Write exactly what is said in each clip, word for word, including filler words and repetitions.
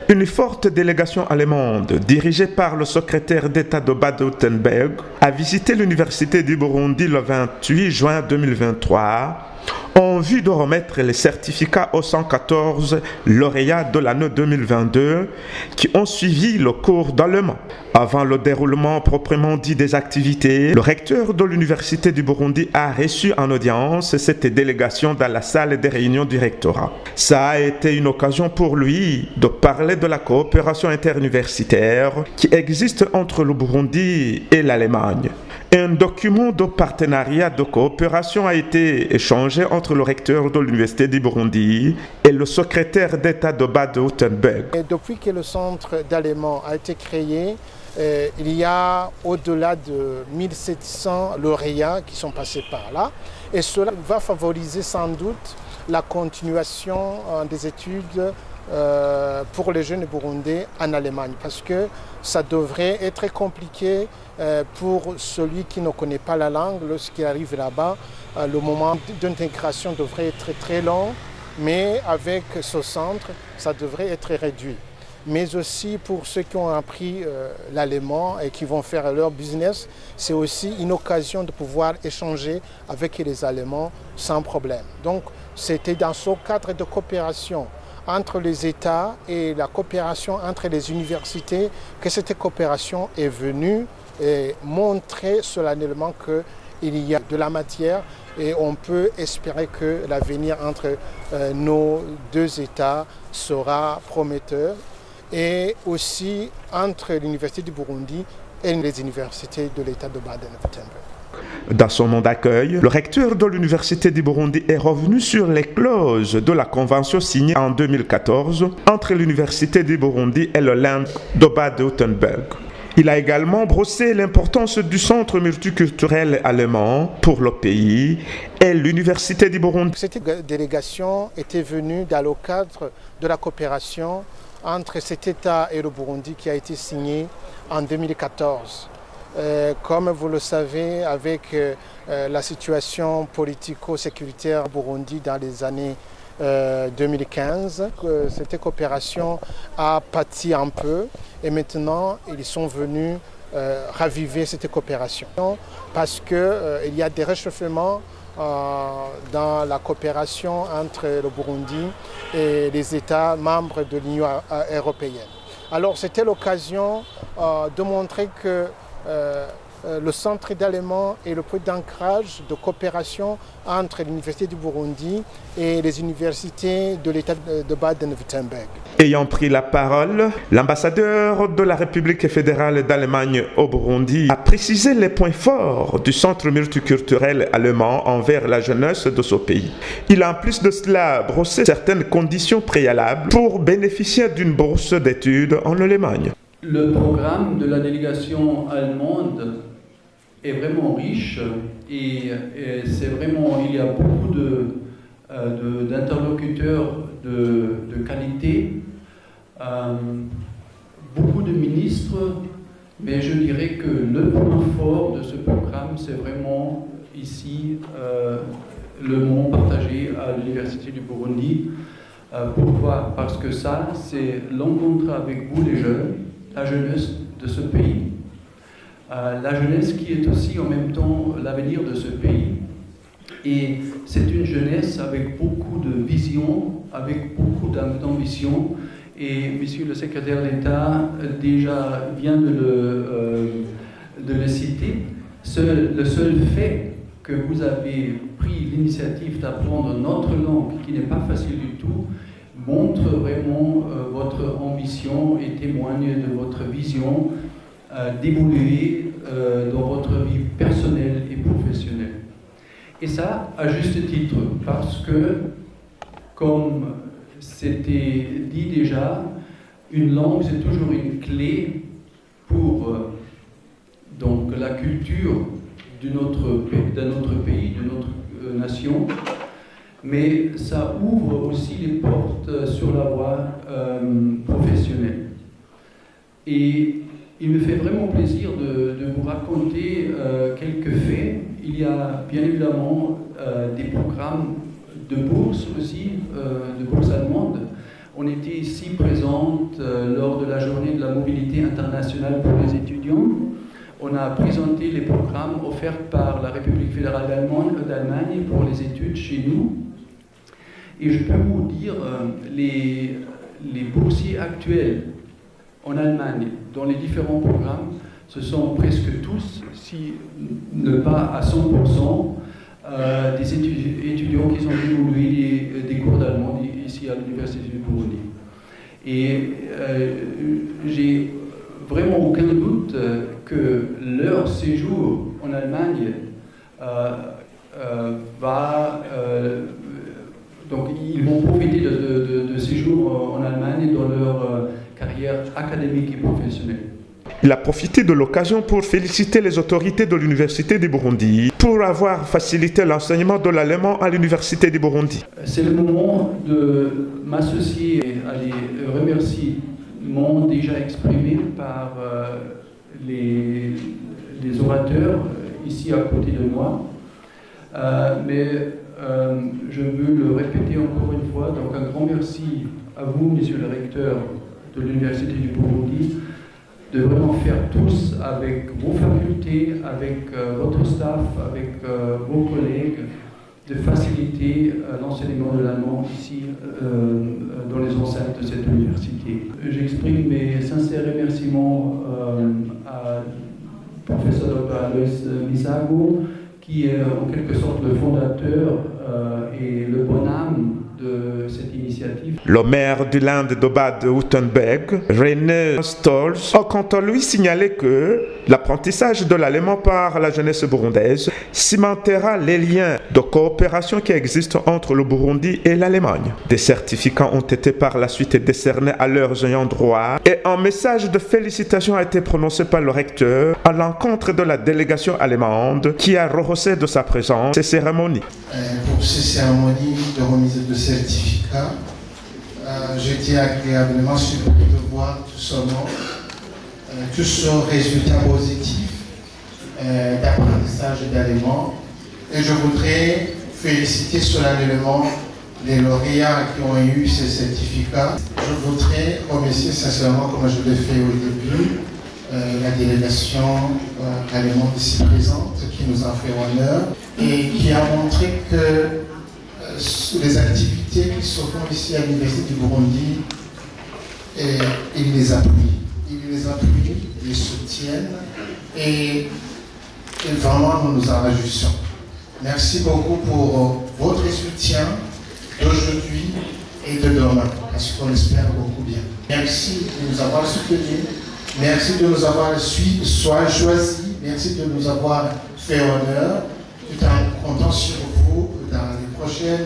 Une forte délégation allemande, dirigée par le secrétaire d'État de Bade-Württemberg, a visité l'Université du Burundi le vingt-huit juin deux mille vingt-trois en vue de remettre les certificats aux cent quatorze lauréats de l'année deux mille vingt-deux qui ont suivi le cours d'allemand. Avant le déroulement proprement dit des activités, le recteur de l'Université du Burundi a reçu en audience cette délégation dans la salle des réunions du rectorat. Ça a été une occasion pour lui de parler de la coopération interuniversitaire qui existe entre le Burundi et l'Allemagne. Un document de partenariat de coopération a été échangé entre le recteur de l'Université du Burundi et le secrétaire d'État de Bade-Württemberg. Depuis que le centre d'allemand a été créé, euh, il y a au-delà de mille sept cents lauréats qui sont passés par là. Et cela va favoriser sans doute la continuation euh, des études Euh, pour les jeunes burundais en Allemagne, parce que ça devrait être compliqué euh, pour celui qui ne connaît pas la langue. Lorsqu'il arrive là-bas, euh, le moment d'intégration devrait être très long, mais avec ce centre, ça devrait être réduit. Mais aussi pour ceux qui ont appris euh, l'allemand et qui vont faire leur business, c'est aussi une occasion de pouvoir échanger avec les Allemands sans problème. Donc c'était dans ce cadre de coopération entre les États et la coopération entre les universités que cette coopération est venue et montrer solennellement qu'il y a de la matière et on peut espérer que l'avenir entre euh, nos deux États sera prometteur, et aussi entre l'Université du Burundi et les universités de l'État de Baden-Württemberg. Dans son nom d'accueil, le recteur de l'Université du Burundi est revenu sur les clauses de la convention signée en deux mille quatorze entre l'Université du Burundi et le Land de Bade-Württemberg. Il a également brossé l'importance du centre multiculturel allemand pour le pays et l'Université du Burundi. Cette délégation était venue dans le cadre de la coopération entre cet État et le Burundi qui a été signée en deux mille quatorze. Euh, comme vous le savez, avec euh, la situation politico-sécuritaire au Burundi dans les années euh, deux mille quinze, euh, cette coopération a pâti un peu et maintenant ils sont venus euh, raviver cette coopération parce qu'il euh, y a des réchauffements euh, dans la coopération entre le Burundi et les États membres de l'Union européenne. Alors c'était l'occasion euh, de montrer que Euh, euh, le centre d'allemand est le point d'ancrage de coopération entre l'Université du Burundi et les universités de l'État de Baden-Württemberg. Ayant pris la parole, l'ambassadeur de la République fédérale d'Allemagne au Burundi a précisé les points forts du centre multiculturel allemand envers la jeunesse de ce pays. Il a en plus de cela brossé certaines conditions préalables pour bénéficier d'une bourse d'études en Allemagne. Le programme de la délégation allemande est vraiment riche et, et c'est vraiment, il y a beaucoup de, euh, d'interlocuteurs de, de qualité, euh, beaucoup de ministres, mais je dirais que le point fort de ce programme, c'est vraiment ici euh, le moment partagé à l'Université du Burundi. Euh, pourquoi? Parce que ça, c'est l'encontre avec vous les jeunes, la jeunesse de ce pays, euh, la jeunesse qui est aussi en même temps l'avenir de ce pays. Et c'est une jeunesse avec beaucoup de vision, avec beaucoup d'ambition. Et Monsieur le secrétaire d'État déjà vient de le, euh, de le citer. Seul, le seul fait que vous avez pris l'initiative d'apprendre notre langue, qui n'est pas facile du tout, montre vraiment euh, votre ambition et témoigne de votre vision euh, d'évoluer euh, dans votre vie personnelle et professionnelle. Et ça, à juste titre, parce que, comme c'était dit déjà, une langue, c'est toujours une clé pour euh, donc, la culture de notre, de notre pays, de notre euh, nation. Mais ça ouvre aussi les portes sur la voie euh, professionnelle. Et il me fait vraiment plaisir de, de vous raconter euh, quelques faits. Il y a bien évidemment euh, des programmes de bourse aussi, euh, de bourse allemande. On était ici présente euh, lors de la journée de la mobilité internationale pour les étudiants. On a présenté les programmes offerts par la République fédérale d'Allemagne pour les études chez nous. Et je peux vous dire, euh, les, les boursiers actuels en Allemagne, dans les différents programmes, ce sont presque tous, si ne pas à cent pour cent, euh, des étudi étudiants qui sont venus des, des cours d'allemand ici à l'Université du Burundi. Et euh, j'ai vraiment aucun doute que leur séjour en Allemagne euh, euh, va... Euh, donc ils vont profiter de, de, de, de séjours en Allemagne dans leur euh, carrière académique et professionnelle. Il a profité de l'occasion pour féliciter les autorités de l'Université du Burundi pour avoir facilité l'enseignement de l'allemand à l'Université du Burundi. C'est le moment de m'associer à les remerciements déjà exprimés par euh, les, les orateurs ici à côté de moi. Euh, mais euh, je veux le répéter encore une fois, donc un grand merci à vous, Monsieur le recteur de l'Université du Burundi, de vraiment faire tous avec vos facultés, avec euh, votre staff, avec euh, vos collègues, de faciliter euh, l'enseignement de l'allemand ici euh, dans les enceintes de cette université. J'exprime mes sincères remerciements euh, à professeur docteur Alois Misago, qui est en quelque sorte le fondateur euh, et le bonhomme de cette initiative. Le maire du land de Bade-Württemberg, René Stolz, a quant à lui signalé que l'apprentissage de l'allemand par la jeunesse burundaise cimentera les liens de coopération qui existent entre le Burundi et l'Allemagne. Des certificats ont été par la suite décernés à leurs ayants droit et un message de félicitations a été prononcé par le recteur à l'encontre de la délégation allemande qui a rehaussé de sa présence ces cérémonies. Euh, pour ces cérémonies de remise de certificats, euh, j'étais agréablement surpris de voir tout seulement euh, tout ce résultat positif euh, d'apprentissage d'allemand. Et je voudrais féliciter solennellement les lauréats qui ont eu ces certificats. Je voudrais remercier sincèrement, comme je l'ai fait au début, euh, la délégation euh, allemande ici présente qui nous a fait honneur et qui a montré que euh, les activités qui se font ici à l'Université du Burundi, et, ils les appuient. Ils les appuient, ils les soutiennent et, et vraiment nous nous en réjouissons. Merci beaucoup pour votre soutien d'aujourd'hui et de demain, parce qu'on espère beaucoup bien. Merci de nous avoir soutenus, merci de nous avoir choisis, merci de nous avoir fait honneur, tout en comptant sur vous dans les prochaines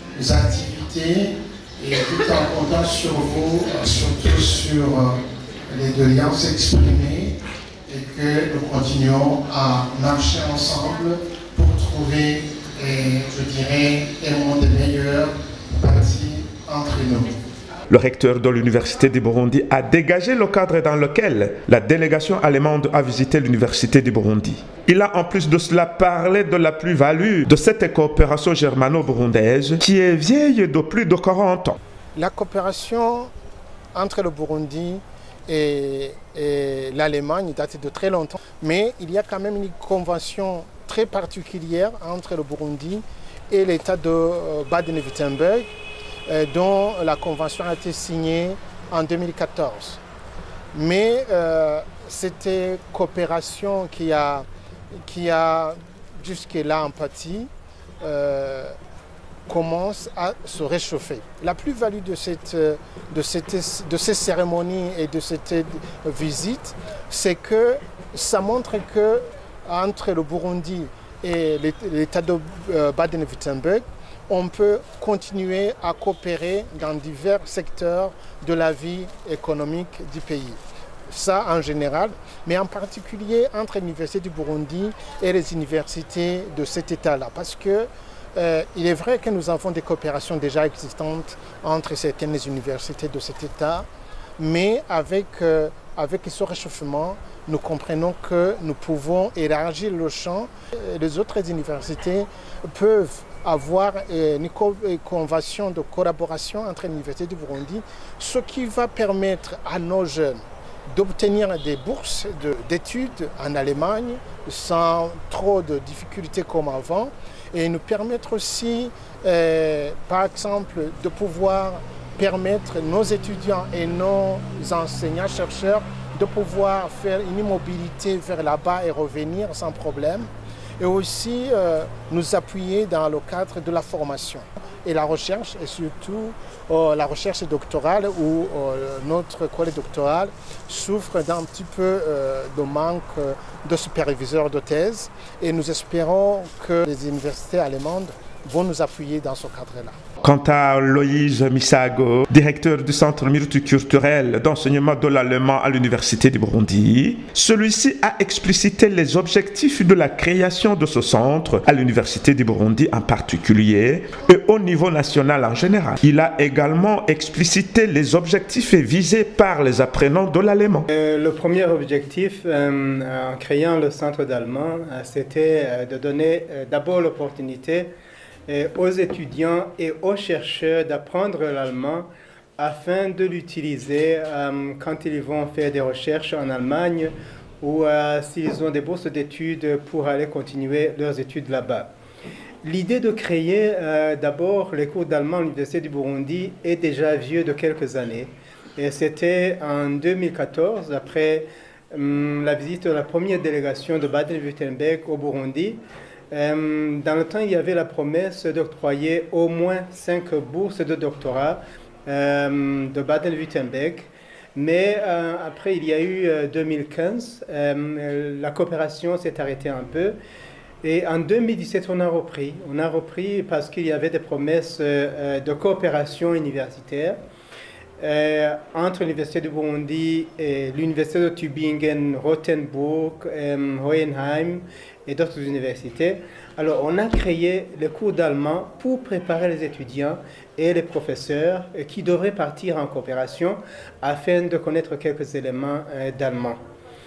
activités et tout en comptant sur vous, surtout sur les doléances exprimées et que nous continuons à marcher ensemble pour trouver, et, je dirais, un monde meilleur bâti entre nous. Le recteur de l'Université du Burundi a dégagé le cadre dans lequel la délégation allemande a visité l'Université du Burundi. Il a en plus de cela parlé de la plus-value de cette coopération germano-burundaise qui est vieille de plus de quarante ans. La coopération entre le Burundi et, et l'Allemagne date de très longtemps, mais il y a quand même une convention très particulière entre le Burundi et l'État de Baden-Württemberg, dont la convention a été signée en deux mille quatorze. Mais euh, cette coopération qui a, qui a jusque-là en partie euh, commence à se réchauffer. La plus-value de, cette, de, cette, de ces cérémonies et de cette visite, c'est que ça montre que entre le Burundi et l'État de Baden-Württemberg, on peut continuer à coopérer dans divers secteurs de la vie économique du pays. Ça en général, mais en particulier entre l'Université du Burundi et les universités de cet État-là. Parce que euh, il est vrai que nous avons des coopérations déjà existantes entre certaines universités de cet État, mais avec, euh, avec ce réchauffement, nous comprenons que nous pouvons élargir le champ. Les autres universités peuvent avoir une convention de collaboration entre l'Université du Burundi, ce qui va permettre à nos jeunes d'obtenir des bourses d'études en Allemagne sans trop de difficultés comme avant, et nous permettre aussi, euh, par exemple, de pouvoir permettre nos étudiants et nos enseignants-chercheurs de pouvoir faire une mobilité vers là-bas et revenir sans problème, et aussi euh, nous appuyer dans le cadre de la formation et la recherche, et surtout euh, la recherche doctorale où euh, notre collège doctoral souffre d'un petit peu euh, de manque de superviseurs de thèse, et nous espérons que les universités allemandes vont nous appuyer dans ce cadre-là. Quant à Loïse Misago, directeur du Centre multiculturel d'enseignement de l'allemand à l'Université du Burundi, celui-ci a explicité les objectifs de la création de ce centre à l'Université du Burundi en particulier et au niveau national en général. Il a également explicité les objectifs visés par les apprenants de l'allemand. Euh, le premier objectif euh, en créant le centre d'allemand, euh, c'était euh, de donner euh, d'abord l'opportunité aux étudiants et aux chercheurs d'apprendre l'allemand afin de l'utiliser euh, quand ils vont faire des recherches en Allemagne ou euh, s'ils ont des bourses d'études pour aller continuer leurs études là-bas. L'idée de créer euh, d'abord les cours d'allemand à l'Université du Burundi est déjà vieux de quelques années. Et c'était en deux mille quatorze, après hum, la visite de la première délégation de Baden-Württemberg au Burundi. Euh, dans le temps, il y avait la promesse d'octroyer au moins cinq bourses de doctorat euh, de Baden-Württemberg. Mais euh, après, il y a eu euh, deux mille quinze, euh, la coopération s'est arrêtée un peu. Et en deux mille dix-sept, on a repris. On a repris parce qu'il y avait des promesses euh, de coopération universitaire euh, entre l'Université du Burundi et l'Université de Tübingen, Rothenburg, euh, Hohenheim et d'autres universités. Alors, on a créé les cours d'allemand pour préparer les étudiants et les professeurs qui devraient partir en coopération afin de connaître quelques éléments euh, d'allemand.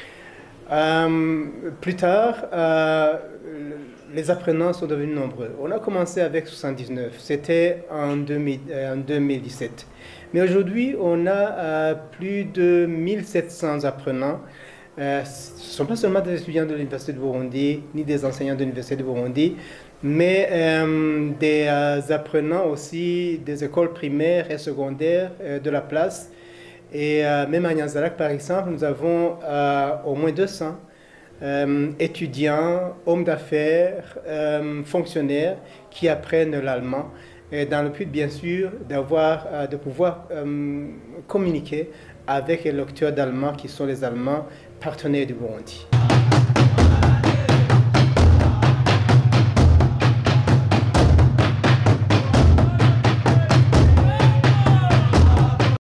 Euh, plus tard, euh, les apprenants sont devenus nombreux. On a commencé avec soixante-dix-neuf, c'était en, euh, en deux mille dix-sept. Mais aujourd'hui, on a euh, plus de mille sept cents apprenants. Euh, ce ne sont pas seulement des étudiants de l'Université du Burundi, ni des enseignants de l'Université du Burundi, mais euh, des euh, apprenants aussi des écoles primaires et secondaires euh, de la place. Et euh, même à Nyanza-Lac, par exemple, nous avons euh, au moins deux cents euh, étudiants, hommes d'affaires, euh, fonctionnaires qui apprennent l'allemand, dans le but, bien sûr, d'avoir, euh, de pouvoir euh, communiquer avec les lecteurs d'allemand qui sont les Allemands partenaires du Burundi.